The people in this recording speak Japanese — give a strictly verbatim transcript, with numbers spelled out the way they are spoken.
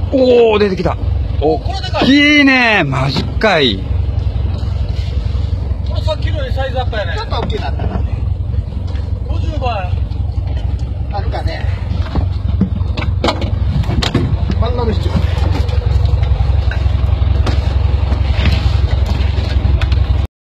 おお、出てきた。お、 これでかい。 いいね、マジかい。 これさっきのよりサイズアップやね。 ちょっと大きくなったな。 ごじゅうばい。 あるかね。